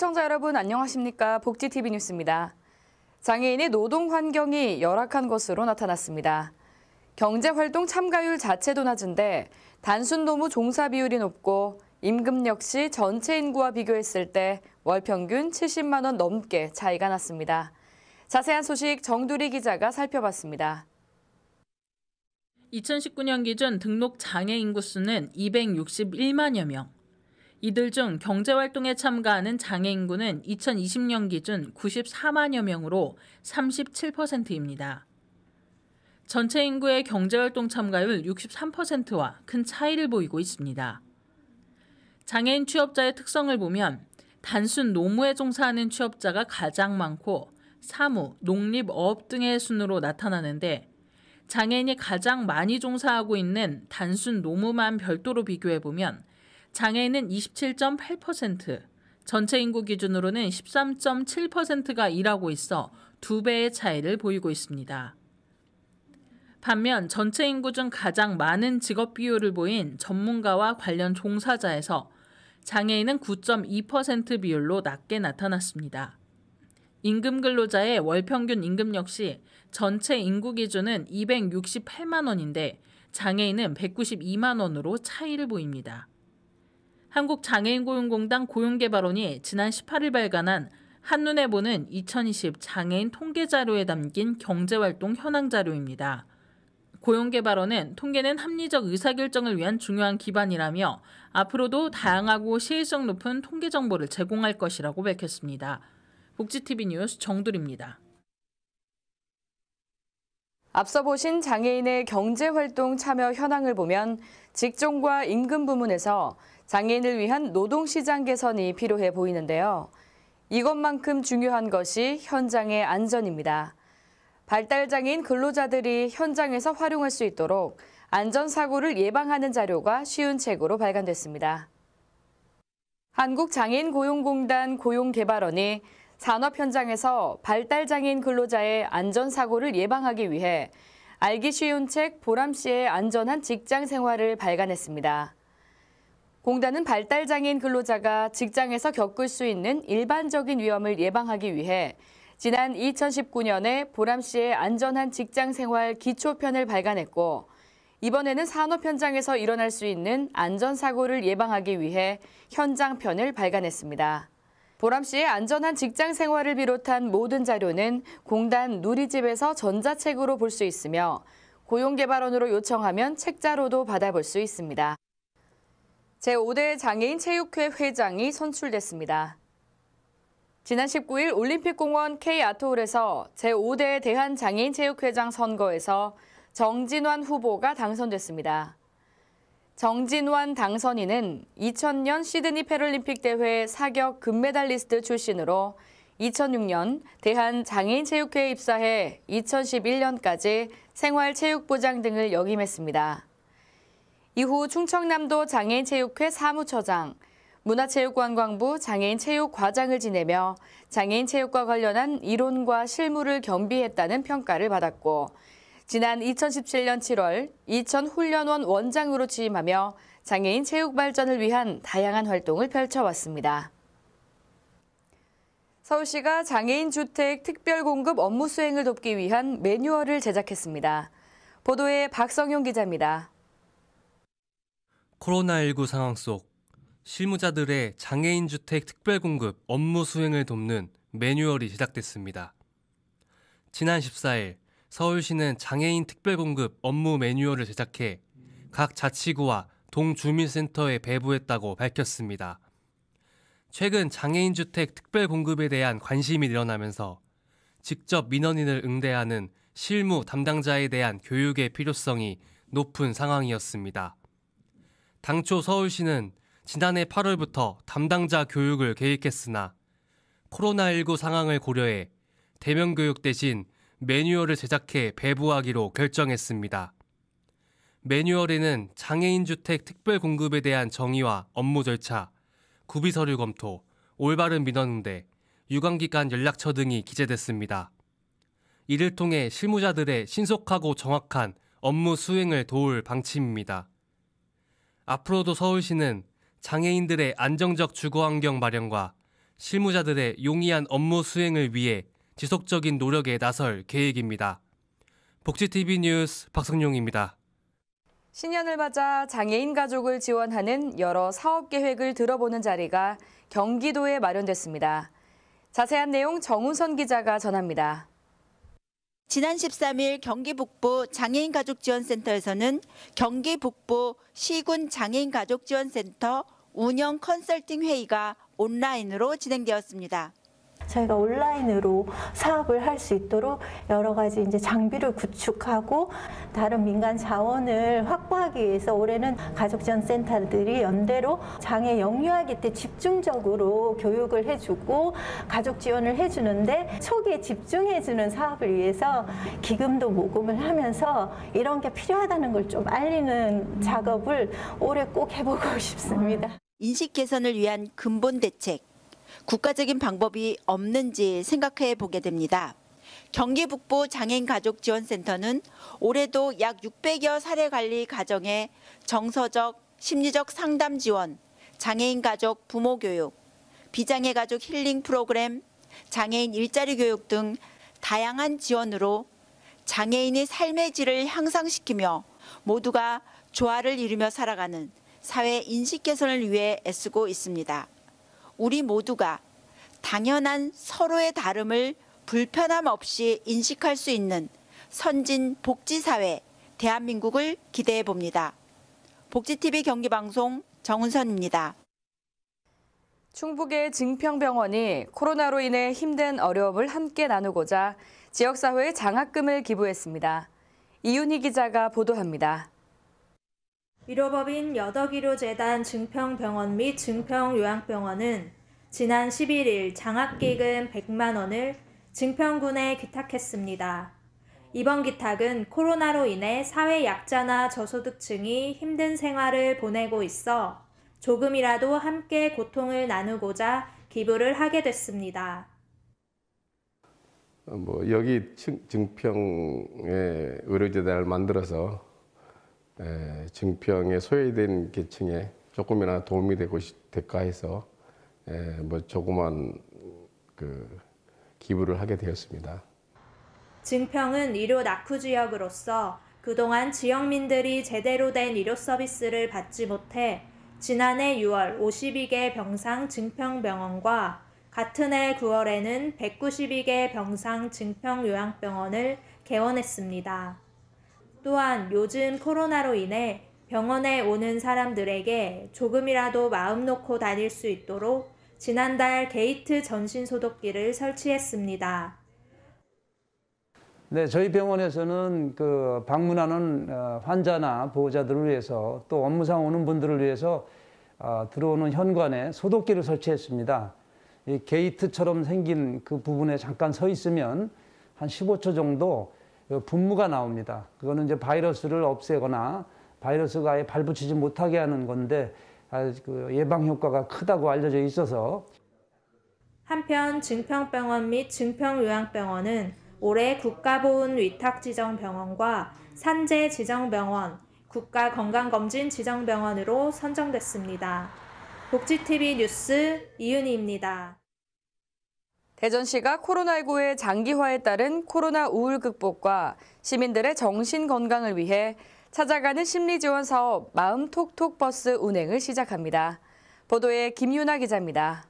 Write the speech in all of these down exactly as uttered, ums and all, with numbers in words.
시청자 여러분 안녕하십니까? 복지티비 뉴스입니다. 장애인의 노동 환경이 열악한 것으로 나타났습니다. 경제활동 참가율 자체도 낮은데 단순 노무 종사 비율이 높고 임금 역시 전체 인구와 비교했을 때 월 평균 칠십만 원 넘게 차이가 났습니다. 자세한 소식 정두리 기자가 살펴봤습니다. 이천십구 년 기준 등록 장애 인구 수는 이백육십일만여 명. 이들 중 경제활동에 참가하는 장애 인구는 이천이십 년 기준 구십사만여 명으로 삼십칠 퍼센트입니다. 전체 인구의 경제활동 참가율 육십삼 퍼센트와 큰 차이를 보이고 있습니다. 장애인 취업자의 특성을 보면 단순 노무에 종사하는 취업자가 가장 많고 사무, 농립, 어업 등의 순으로 나타나는데 장애인이 가장 많이 종사하고 있는 단순 노무만 별도로 비교해보면 장애인은 이십칠 점 팔 퍼센트, 전체 인구 기준으로는 십삼 점 칠 퍼센트가 일하고 있어 두 배의 차이를 보이고 있습니다. 반면 전체 인구 중 가장 많은 직업 비율을 보인 전문가와 관련 종사자에서 장애인은 구 점 이 퍼센트 비율로 낮게 나타났습니다. 임금 근로자의 월 평균 임금 역시 전체 인구 기준은 이백육십팔만 원인데 장애인은 백구십이만 원으로 차이를 보입니다. 한국장애인고용공단 고용개발원이 지난 십팔 일 발간한 한눈에 보는 이천이십 장애인 통계자료에 담긴 경제활동 현황 자료입니다. 고용개발원은 통계는 합리적 의사결정을 위한 중요한 기반이라며 앞으로도 다양하고 시의성 높은 통계 정보를 제공할 것이라고 밝혔습니다. 복지티비 뉴스 정두리입니다. 앞서 보신 장애인의 경제활동 참여 현황을 보면 직종과 임금 부문에서 장애인을 위한 노동시장 개선이 필요해 보이는데요. 이것만큼 중요한 것이 현장의 안전입니다. 발달장애인 근로자들이 현장에서 활용할 수 있도록 안전사고를 예방하는 자료가 쉬운 책으로 발간됐습니다. 한국장애인고용공단 고용개발원이 산업 현장에서 발달장애인 근로자의 안전사고를 예방하기 위해 알기 쉬운 책 보람씨의 안전한 직장 생활을 발간했습니다. 공단은 발달장애인 근로자가 직장에서 겪을 수 있는 일반적인 위험을 예방하기 위해 지난 이천십구 년에 보람씨의 안전한 직장 생활 기초편을 발간했고 이번에는 산업 현장에서 일어날 수 있는 안전사고를 예방하기 위해 현장편을 발간했습니다. 보람씨의 안전한 직장 생활을 비롯한 모든 자료는 공단 누리집에서 전자책으로 볼 수 있으며 고용개발원으로 요청하면 책자로도 받아볼 수 있습니다. 제오 대 장애인 체육회 회장이 선출됐습니다. 지난 십구 일 올림픽공원 K아트홀에서 제오 대 대한장애인체육회장 선거에서 정진환 후보가 당선됐습니다. 정진환 당선인은 이천 년 시드니 패럴림픽 대회 사격 금메달리스트 출신으로 이천육 년 대한장애인체육회에 입사해 이천십일 년까지 생활체육부장 등을 역임했습니다. 이후 충청남도 장애인체육회 사무처장, 문화체육관광부 장애인체육과장을 지내며 장애인체육과 관련한 이론과 실무를 겸비했다는 평가를 받았고 지난 이천십칠 년 칠월 이천훈련원 원장으로 취임하며 장애인 체육 발전을 위한 다양한 활동을 펼쳐왔습니다. 서울시가 장애인 주택 특별 공급 업무 수행을 돕기 위한 매뉴얼을 제작했습니다. 보도에 박성용 기자입니다. 코로나십구 상황 속 실무자들의 장애인 주택 특별 공급 업무 수행을 돕는 매뉴얼이 제작됐습니다. 지난 십사 일 서울시는 장애인 특별 공급 업무 매뉴얼을 제작해 각 자치구와 동주민센터에 배부했다고 밝혔습니다. 최근 장애인 주택 특별 공급에 대한 관심이 늘어나면서 직접 민원인을 응대하는 실무 담당자에 대한 교육의 필요성이 높은 상황이었습니다. 당초 서울시는 지난해 팔월부터 담당자 교육을 계획했으나 코로나십구 상황을 고려해 대면 교육 대신 매뉴얼을 제작해 배부하기로 결정했습니다. 매뉴얼에는 장애인 주택 특별 공급에 대한 정의와 업무 절차, 구비 서류 검토, 올바른 민원 응대, 유관기관 연락처 등이 기재됐습니다. 이를 통해 실무자들의 신속하고 정확한 업무 수행을 도울 방침입니다. 앞으로도 서울시는 장애인들의 안정적 주거 환경 마련과 실무자들의 용이한 업무 수행을 위해 지속적인 노력에 나설 계획입니다. 복지티비 뉴스 박성용입니다. 신년을 맞아 장애인 가족을 지원하는 여러 사업 계획을 들어보는 자리가 경기도에 마련됐습니다. 자세한 내용 정우선 기자가 전합니다. 지난 십삼 일 경기 북부 장애인 가족지원센터에서는 경기 북부 시군 장애인 가족지원센터 운영 컨설팅 회의가 온라인으로 진행되었습니다. 저희가 온라인으로 사업을 할 수 있도록 여러 가지 이제 장비를 구축하고 다른 민간 자원을 확보하기 위해서 올해는 가족지원센터들이 연대로 장애 영유아기 때 집중적으로 교육을 해주고 가족 지원을 해주는데 초기에 집중해주는 사업을 위해서 기금도 모금을 하면서 이런 게 필요하다는 걸 좀 알리는 작업을 올해 꼭 해보고 싶습니다. 인식 개선을 위한 근본 대책. 국가적인 방법이 없는지 생각해 보게 됩니다. 경기 북부 장애인 가족지원센터는 올해도 약 육백여 사례관리 가정의 정서적, 심리적 상담 지원, 장애인 가족 부모 교육, 비장애 가족 힐링 프로그램, 장애인 일자리 교육 등 다양한 지원으로 장애인의 삶의 질을 향상시키며 모두가 조화를 이루며 살아가는 사회 인식 개선을 위해 애쓰고 있습니다. 우리 모두가 당연한 서로의 다름을 불편함 없이 인식할 수 있는 선진 복지사회 대한민국을 기대해 봅니다. 복지티비 경기방송 정은선입니다. 충북의 증평병원이 코로나로 인해 힘든 어려움을 함께 나누고자 지역사회에 장학금을 기부했습니다. 이윤희 기자가 보도합니다. 위로법인 여덕위로재단 증평병원 및 증평요양병원은 지난 십일 일 장학기금 백만 원을 증평군에 기탁했습니다. 이번 기탁은 코로나로 인해 사회 약자나 저소득층이 힘든 생활을 보내고 있어 조금이라도 함께 고통을 나누고자 기부를 하게 됐습니다. 뭐 여기 증평의 의료재단을 만들어서 에, 증평에 소외된 계층에 조금이나 도움이 되고 될까 해서 에, 뭐 조그만 그 기부를 하게 되었습니다. 증평은 의료 낙후 지역으로서 그동안 지역민들이 제대로 된 의료 서비스를 받지 못해 지난해 유월 오십이 개 병상 증평병원과 같은 해 구월에는 백구십이 개 병상 증평요양병원을 개원했습니다. 또한 요즘 코로나로 인해 병원에 오는 사람들에게 조금이라도 마음 놓고 다닐 수 있도록 지난달 게이트 전신 소독기를 설치했습니다. 네, 저희 병원에서는 그 방문하는 환자나 보호자들을 위해서 또 업무상 오는 분들을 위해서 들어오는 현관에 소독기를 설치했습니다. 이 게이트처럼 생긴 그 부분에 잠깐 서 있으면 한 십오 초 정도 분무가 나옵니다. 그거는 이제 바이러스를 없애거나 바이러스가 아예 발붙이지 못하게 하는 건데 그 예방 효과가 크다고 알려져 있어서. 한편 증평병원 및 증평요양병원은 올해 국가보훈위탁지정병원과 산재지정병원, 국가건강검진지정병원으로 선정됐습니다. 복지티비 뉴스 이윤희입니다. 대전시가 코로나십구의 장기화에 따른 코로나 우울 극복과 시민들의 정신 건강을 위해 찾아가는 심리지원 사업 마음 톡톡 버스 운행을 시작합니다. 보도에 김유나 기자입니다.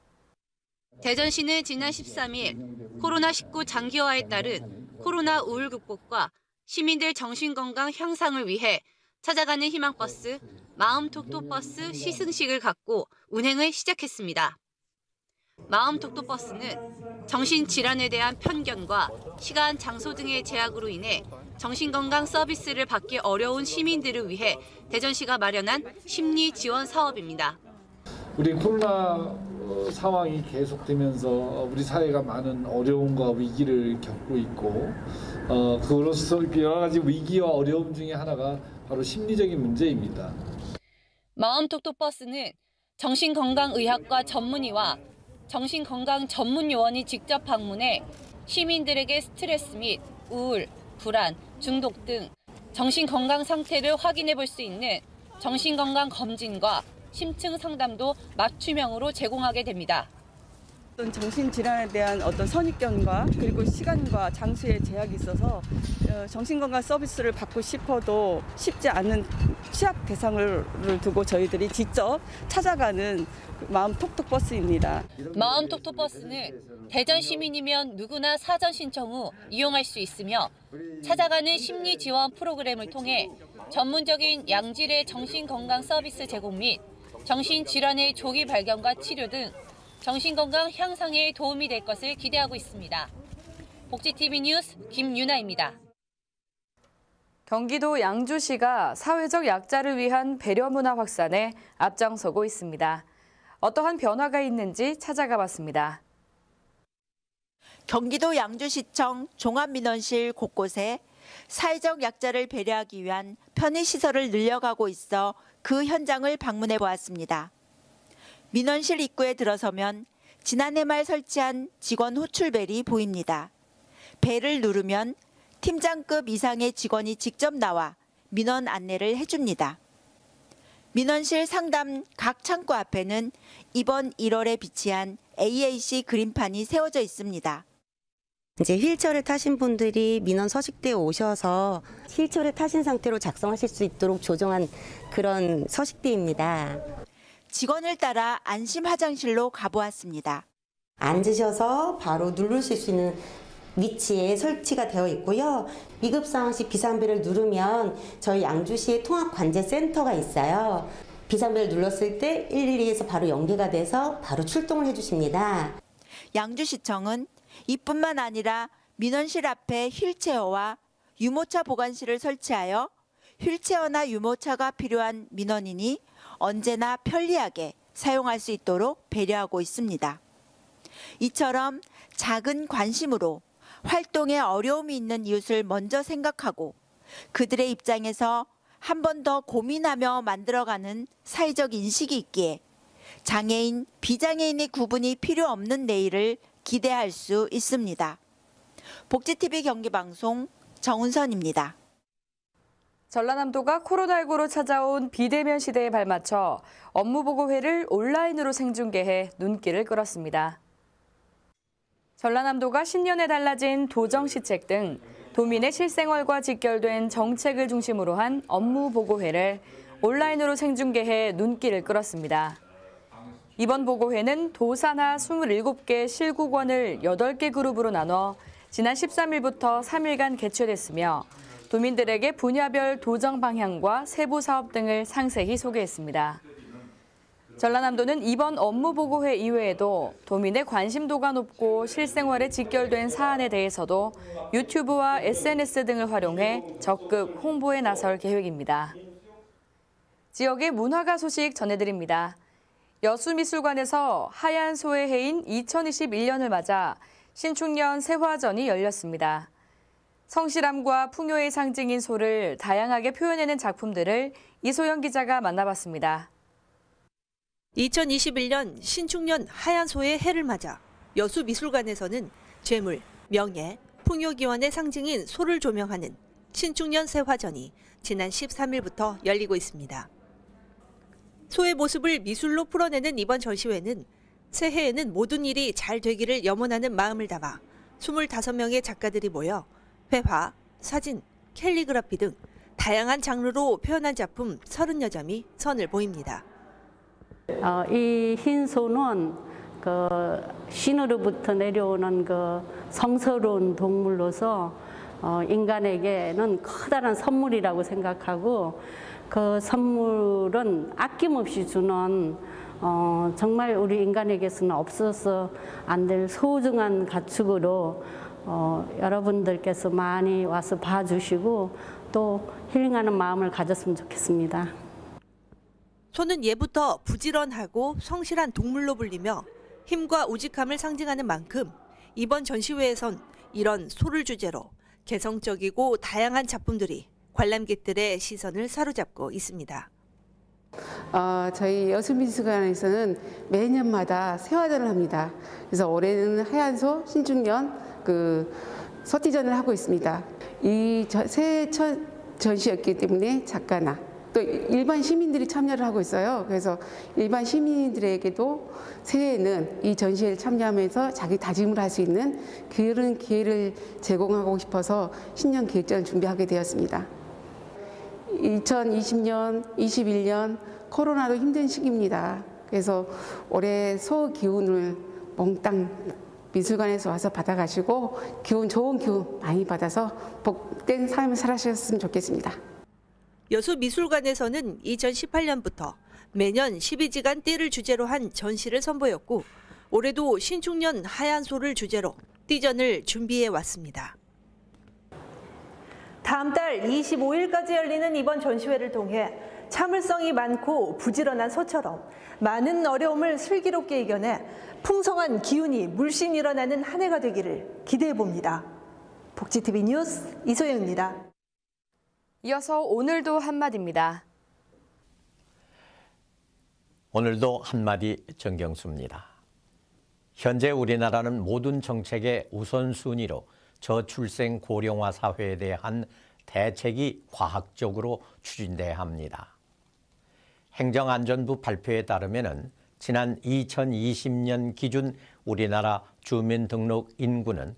대전시는 지난 십삼 일 코로나 십구 장기화에 따른 코로나 우울 극복과 시민들 정신 건강 향상을 위해 찾아가는 희망버스 마음 톡톡 버스 시승식을 갖고 운행을 시작했습니다. 마음 톡톡 버스는 정신질환에 대한 편견과 시간, 장소 등의 제약으로 인해 정신건강 서비스를 받기 어려운 시민들을 위해 대전시가 마련한 심리 지원 사업입니다. 우리 코로나 상황이 계속되면서 우리 사회가 많은 어려움과 위기를 겪고 있고 어, 그로서 여러 가지 위기와 어려움 중에 하나가 바로 심리적인 문제입니다. 마음 톡톡 버스는 정신건강의학과 전문의와 정신건강 전문 요원이 직접 방문해 시민들에게 스트레스 및 우울, 불안, 중독 등 정신건강 상태를 확인해 볼 수 있는 정신건강 검진과 심층 상담도 맞춤형으로 제공하게 됩니다. 정신질환에 대한 어떤 선입견과 그리고 시간과 장소의 제약이 있어서 정신건강 서비스를 받고 싶어도 쉽지 않은 취약 대상을 두고 저희들이 직접 찾아가는 마음톡톡 버스입니다. 마음톡톡 버스는 대전 시민이면 누구나 사전 신청 후 이용할 수 있으며 찾아가는 심리 지원 프로그램을 통해 전문적인 양질의 정신건강 서비스 제공 및 정신질환의 조기 발견과 치료 등 정신건강 향상에 도움이 될 것을 기대하고 있습니다. 복지티비 뉴스 김유나입니다. 경기도 양주시가 사회적 약자를 위한 배려 문화 확산에 앞장서고 있습니다. 어떠한 변화가 있는지 찾아가 봤습니다. 경기도 양주시청 종합민원실 곳곳에 사회적 약자를 배려하기 위한 편의시설을 늘려가고 있어 그 현장을 방문해 보았습니다. 민원실 입구에 들어서면 지난해 말 설치한 직원 호출벨이 보입니다. 벨을 누르면 팀장급 이상의 직원이 직접 나와 민원 안내를 해줍니다. 민원실 상담 각 창구 앞에는 이번 일월에 비치한 에이에이씨 그림판이 세워져 있습니다. 이제 휠체어를 타신 분들이 민원 서식대에 오셔서 휠체어를 타신 상태로 작성하실 수 있도록 조정한 그런 서식대입니다. 직원을 따라 안심 화장실로 가보았습니다. 앉으셔서 바로 누르실 수 있는 위치에 설치가 되어 있고요. 위급 상황 시 비상벨을 누르면 저희 양주시에 통합관제센터가 있어요. 비상벨을 눌렀을 때 일일이에서 바로 연계가 돼서 바로 출동을 해주십니다. 양주시청은 이뿐만 아니라 민원실 앞에 휠체어와 유모차 보관실을 설치하여 휠체어나 유모차가 필요한 민원인이 언제나 편리하게 사용할 수 있도록 배려하고 있습니다. 이처럼 작은 관심으로 활동에 어려움이 있는 이웃을 먼저 생각하고 그들의 입장에서 한 번 더 고민하며 만들어가는 사회적 인식이 있기에 장애인, 비장애인의 구분이 필요 없는 내일을 기대할 수 있습니다. 복지티비 경기방송 정은선입니다. 전라남도가 코로나십구로 찾아온 비대면 시대에 발맞춰 업무보고회를 온라인으로 생중계해 눈길을 끌었습니다. 전라남도가 신년에 달라진 도정시책 등 도민의 실생활과 직결된 정책을 중심으로 한 업무보고회를 온라인으로 생중계해 눈길을 끌었습니다. 이번 보고회는 도산하 이십칠 개 실구권을 여덟 개 그룹으로 나눠 지난 십삼 일부터 삼 일간 개최됐으며 도민들에게 분야별 도정 방향과 세부 사업 등을 상세히 소개했습니다. 전라남도는 이번 업무보고회 이외에도 도민의 관심도가 높고 실생활에 직결된 사안에 대해서도 유튜브와 에스엔에스 등을 활용해 적극 홍보에 나설 계획입니다. 지역의 문화가 소식 전해드립니다. 여수미술관에서 하얀 소의 해인 이천이십일 년을 맞아 신축년 세화전이 열렸습니다. 성실함과 풍요의 상징인 소를 다양하게 표현해낸 작품들을 이소영 기자가 만나봤습니다. 이천이십일 년 신축년 하얀 소의 해를 맞아 여수미술관에서는 재물, 명예, 풍요기원의 상징인 소를 조명하는 신축년 세화전이 지난 십삼 일부터 열리고 있습니다. 소의 모습을 미술로 풀어내는 이번 전시회는 새해에는 모든 일이 잘 되기를 염원하는 마음을 담아 이십오 명의 작가들이 모여 회화, 사진, 캘리그라피 등 다양한 장르로 표현한 작품 서른여 점이 선을 보입니다. 어, 이 흰소는 그 신으로부터 내려오는 그 성스러운 동물로서 어, 인간에게는 커다란 선물이라고 생각하고 그 선물은 아낌없이 주는 어, 정말 우리 인간에게서는 없어서 안 될 소중한 가축으로 어, 여러분들께서 많이 와서 봐주시고 또 힐링하는 마음을 가졌으면 좋겠습니다. 소는 예부터 부지런하고 성실한 동물로 불리며 힘과 우직함을 상징하는 만큼 이번 전시회에선 이런 소를 주제로 개성적이고 다양한 작품들이 관람객들의 시선을 사로잡고 있습니다. 어, 저희 여수미술관에서는 매년마다 세화전을 합니다. 그래서 올해는 하얀소 신축년 그 서티전을 하고 있습니다. 이 새해 첫 전시였기 때문에 작가나 또 일반 시민들이 참여를 하고 있어요. 그래서 일반 시민들에게도 새해에는 이 전시회를 참여하면서 자기 다짐을 할 수 있는 그런 기회를 제공하고 싶어서 신년 기획전을 준비하게 되었습니다. 이천이십 년, 이십일 년 코로나로 힘든 시기입니다. 그래서 올해 소 기운을 몽땅 미술관에서 와서 받아가시고 기운 좋은 기운 많이 받아서 복된 삶을 살아셨으면 좋겠습니다. 여수미술관에서는 이천십팔 년부터 매년 십이 지간 띠를 주제로 한 전시를 선보였고 올해도 신축년 하얀 소를 주제로 띠전을 준비해 왔습니다. 다음 달 이십오 일까지 열리는 이번 전시회를 통해 참을성이 많고 부지런한 소처럼 많은 어려움을 슬기롭게 이겨내 풍성한 기운이 물씬 일어나는 한 해가 되기를 기대해 봅니다. 복지티비 뉴스 이소영입니다. 이어서 오늘도 한마디입니다. 오늘도 한마디 정경수입니다. 현재 우리나라는 모든 정책의 우선순위로 저출생 고령화 사회에 대한 대책이 과학적으로 추진돼야 합니다. 행정안전부 발표에 따르면 지난 이천이십 년 기준 우리나라 주민등록 인구는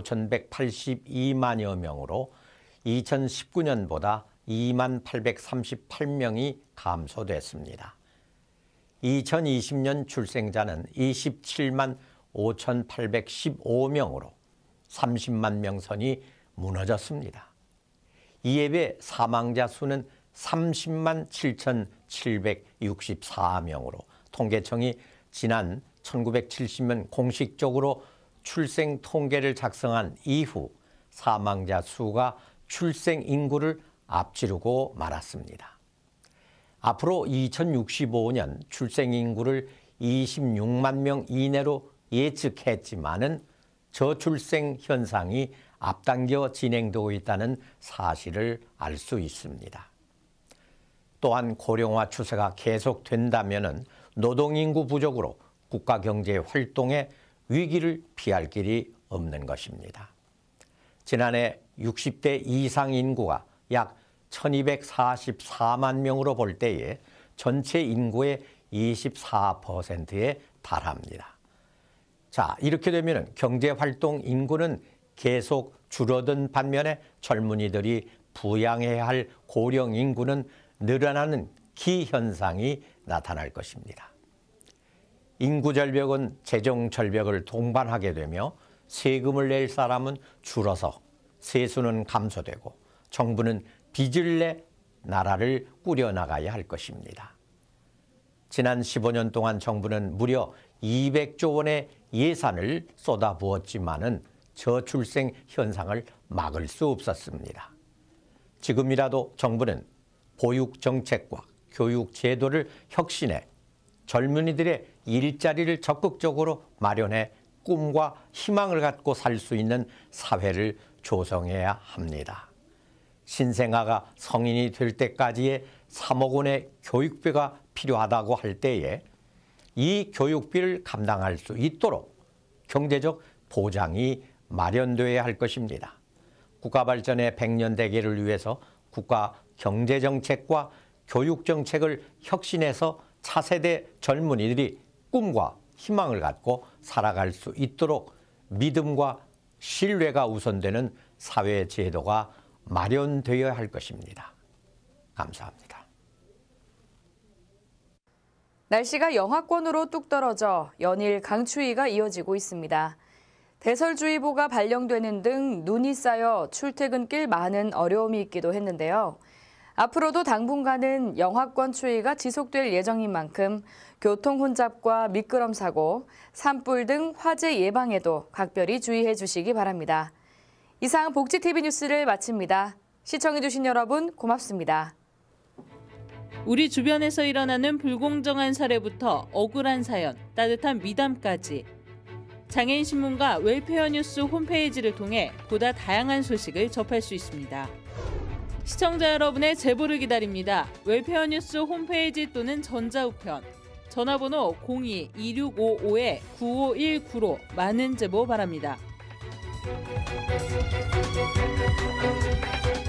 오천백팔십이만여 명으로 이천십구 년보다 이만 팔백삼십팔 명이 감소됐습니다. 이천이십 년 출생자는 이십칠만 오천팔백십오 명으로 삼십만 명 선이 무너졌습니다. 이에 비해 사망자 수는 삼십만 칠천칠백육십사 명으로 통계청이 지난 천구백칠십 년 공식적으로 출생 통계를 작성한 이후 사망자 수가 출생 인구를 앞지르고 말았습니다. 앞으로 이천육십오 년 출생 인구를 이십육만 명 이내로 예측했지만은 저출생 현상이 앞당겨 진행되고 있다는 사실을 알 수 있습니다. 또한 고령화 추세가 계속된다면은 노동인구 부족으로 국가경제 활동의 위기를 피할 길이 없는 것입니다. 지난해 육십 대 이상 인구가 약 천이백사십사만 명으로 볼 때에 전체 인구의 이십사 퍼센트에 달합니다. 자, 이렇게 되면 경제활동 인구는 계속 줄어든 반면에 젊은이들이 부양해야 할 고령 인구는 늘어나는 기현상이 나타날 것입니다. 인구 절벽은 재정 절벽을 동반하게 되며 세금을 낼 사람은 줄어서 세수는 감소되고 정부는 빚을 내 나라를 꾸려나가야 할 것입니다. 지난 십오 년 동안 정부는 무려 이백조 원의 예산을 쏟아부었지만은 저출생 현상을 막을 수 없었습니다. 지금이라도 정부는 보육 정책과 교육 제도를 혁신해 젊은이들의 일자리를 적극적으로 마련해 꿈과 희망을 갖고 살 수 있는 사회를 조성해야 합니다. 신생아가 성인이 될 때까지의 삼억 원의 교육비가 필요하다고 할 때에 이 교육비를 감당할 수 있도록 경제적 보장이 마련되어야 할 것입니다. 국가 발전의 백 년 대계를 위해서 국가 경제정책과 교육정책을 혁신해서 차세대 젊은이들이 꿈과 희망을 갖고 살아갈 수 있도록 믿음과 신뢰가 우선되는 사회 제도가 마련되어야 할 것입니다. 감사합니다. 날씨가 영하권으로 뚝 떨어져 연일 강추위가 이어지고 있습니다. 대설주의보가 발령되는 등 눈이 쌓여 출퇴근길 많은 어려움이 있기도 했는데요. 앞으로도 당분간은 영하권 추위가 지속될 예정인 만큼 교통 혼잡과 미끄럼 사고, 산불 등 화재 예방에도 각별히 주의해 주시기 바랍니다. 이상 복지티비 뉴스를 마칩니다. 시청해주신 여러분 고맙습니다. 우리 주변에서 일어나는 불공정한 사례부터 억울한 사연, 따뜻한 미담까지 장애인 신문과 웰페어 뉴스 홈페이지를 통해 보다 다양한 소식을 접할 수 있습니다. 시청자 여러분의 제보를 기다립니다. 웰페어 뉴스 홈페이지 또는 전자우편, 전화번호 공이 이육오오 구오일구로 많은 제보 바랍니다.